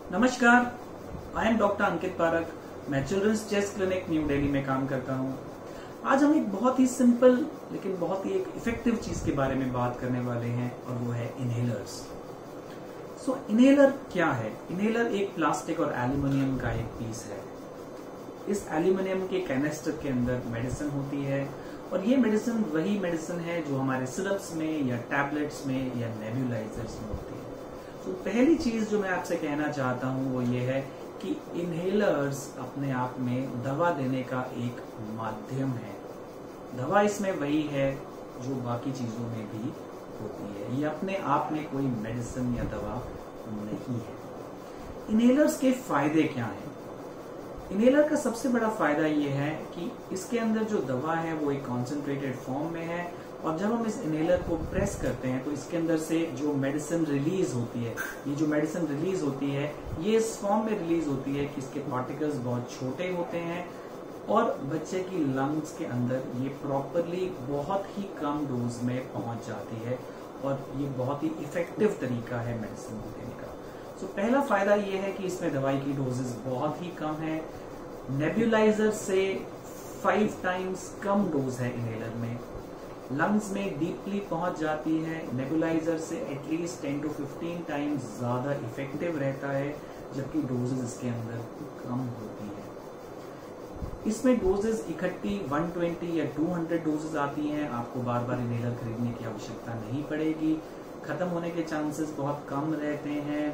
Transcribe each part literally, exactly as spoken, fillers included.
नमस्कार, I am doctor Ankit Parak. मैं children's chest clinic new Delhi में काम करता हूँ। आज हम एक बहुत ही सिंपल लेकिन बहुत ही एक इफेक्टिव चीज के बारे में बात करने वाले हैं और वो है इनहेलर्स। सो so, इनहेलर क्या है? इनहेलर एक प्लास्टिक और एल्यूमिनियम का एक पीस है। इस एल्यूमिनियम के कैनिस्टर के अंदर मेडिसिन होती है और ये मेडिसिन वही मेडिसिन है जो हमारे सिरप्स में या टैबलेट्स में या नेबुलाइजर्स में होती है। तो पहली चीज जो मैं आपसे कहना चाहता हूँ वो ये है कि इनहेलर्स अपने आप में दवा देने का एक माध्यम है। दवा इसमें वही है जो बाकी चीजों में भी होती है। ये अपने आप में कोई मेडिसिन या दवा नहीं है। इनहेलर्स के फायदे क्या हैं? इनहेलर का सबसे बड़ा फायदा ये है कि इसके अंदर जो दवा है वो एक कॉन्सेंट्रेटेड फॉर्म में है और जब हम इस इनहेलर को प्रेस करते हैं तो इसके अंदर से जो मेडिसिन रिलीज होती है, ये जो मेडिसिन रिलीज होती है ये इस फॉर्म में रिलीज होती है कि इसके पार्टिकल्स बहुत छोटे होते हैं और बच्चे की लंग्स के अंदर ये प्रॉपरली बहुत ही कम डोज में पहुंच जाती है और ये बहुत ही इफेक्टिव तरीका है मेडिसिन को देने का। सो so, पहला फायदा ये है कि इसमें दवाई की डोजेस बहुत ही कम है। नेबुलाइजर से फाइव टाइम्स कम डोज है इनहेलर में। लंग्स में डीपली पहुंच जाती है। नेबुलाइजर से at least ten to fifteen times ज्यादा इफेक्टिव रहता है जबकि डोजेस इसके अंदर कम होती है। इसमें डोजेस इकट्ठी वन ट्वेंटी या टू हंड्रेड डोजेस आती हैं। आपको बार बार इनहेलर खरीदने की आवश्यकता नहीं पड़ेगी। खत्म होने के चांसेस बहुत कम रहते हैं।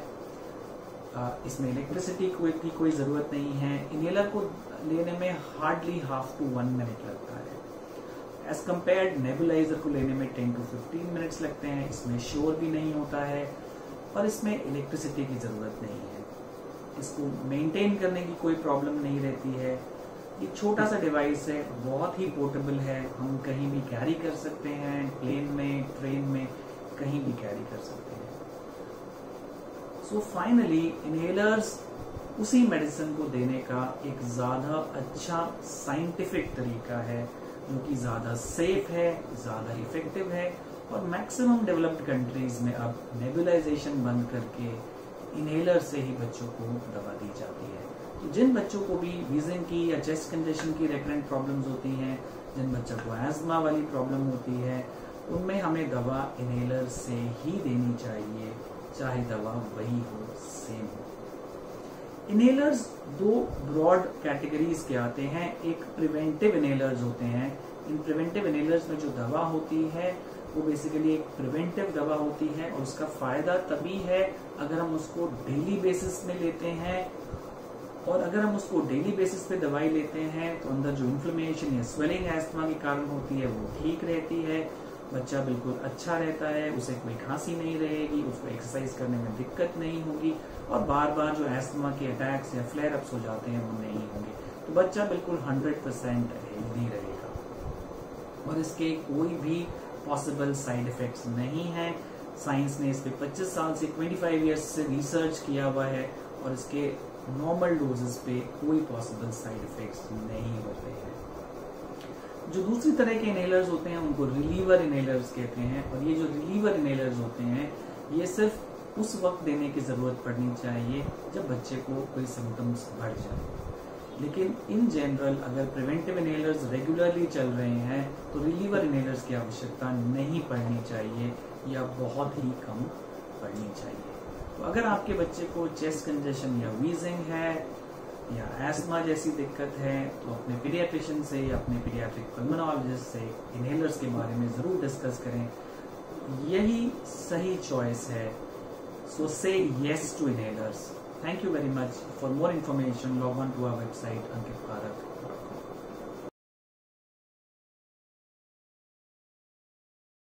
इसमें इलेक्ट्रिसिटी की कोई जरूरत नहीं है। इनहेलर को लेने में hardly half to one minute लगता है एज कम्पेयर्ड नेबुलाइजर को लेने में टेन टू फिफ्टीन मिनट्स लगते हैं। इसमें शोर भी नहीं होता है और इसमें इलेक्ट्रिसिटी की जरूरत नहीं है। इसको मेंटेन करने की कोई प्रॉब्लम नहीं रहती है। ये छोटा सा डिवाइस है, बहुत ही पोर्टेबल है। हम कहीं भी कैरी कर सकते हैं, प्लेन में, ट्रेन में, कहीं भी कैरी कर सकते हैं। सो फाइनली इनहेलर्स उसी मेडिसिन को देने का एक ज्यादा अच्छा साइंटिफिक तरीका है जो कि ज्यादा सेफ है, ज्यादा इफेक्टिव है और मैक्सिमम डेवलप्ड कंट्रीज में अब नेबुलाइजेशन बंद करके इनहेलर से ही बच्चों को दवा दी जाती है। तो जिन बच्चों को भी वीजिंग की या चेस्ट कंजेशन की रेकरेंट प्रॉब्लम्स होती हैं, जिन बच्चों को एस्मा वाली प्रॉब्लम होती है, उनमें हमें दवा इनहेलर से ही देनी चाहिए, चाहे दवा वही हो, सेम हो। इनहेलर्स दो ब्रॉड कैटेगरीज के आते हैं। एक प्रिवेंटिव इनहेलर्स होते हैं। इन प्रिवेंटिव इनहेलर्स में जो दवा होती है वो बेसिकली एक प्रिवेंटिव दवा होती है और उसका फायदा तभी है अगर हम उसको डेली बेसिस में लेते हैं। और अगर हम उसको डेली बेसिस पे दवाई लेते हैं तो अंदर जो इन्फ्लेमेशन या स्वेलिंग एस्थमा के कारण होती है वो ठीक रहती है। बच्चा बिल्कुल अच्छा रहता है, उसे कोई खांसी नहीं रहेगी, उसको एक्सरसाइज करने में दिक्कत नहीं होगी और बार बार जो एस्थमा के अटैक्स या फ्लेयर अप्स हो जाते हैं वो नहीं होंगे। तो बच्चा बिल्कुल हंड्रेड परसेंट हेल्दी रहेगा और इसके कोई भी पॉसिबल साइड इफेक्ट्स नहीं है। साइंस ने इस पे पच्चीस साल से पच्चीस इयर्स से रिसर्च किया हुआ है और इसके नॉर्मल डोजेस पे कोई पॉसिबल साइड इफेक्ट्स नहीं होते हैं। जो दूसरी तरह के इनहेलर्स होते हैं उनको रिलीवर इनहेलर्स कहते हैं और ये जो रिलीवर इनहेलर्स होते हैं ये सिर्फ उस वक्त देने की जरूरत पड़नी चाहिए जब बच्चे को कोई सिम्टम्स बढ़ जाए। लेकिन इन जनरल अगर प्रिवेंटिव इनहेलर्स रेगुलरली चल रहे हैं तो रिलीवर इनहेलर्स की आवश्यकता नहीं पड़नी चाहिए या बहुत ही कम पड़नी चाहिए। तो अगर आपके बच्चे को चेस्ट कंजेशन या वीजिंग है या एस्मा जैसी दिक्कत है तो अपने पीडियाट्रिशियन से या अपने पीडियाट्रिक पल्मोनोलॉजिस्ट से इनहेलर्स के बारे में जरूर डिस्कस करें। यही सही चॉइस है। So say yes to inhalers. Thank you very much. For more information log on to our website Ankit park.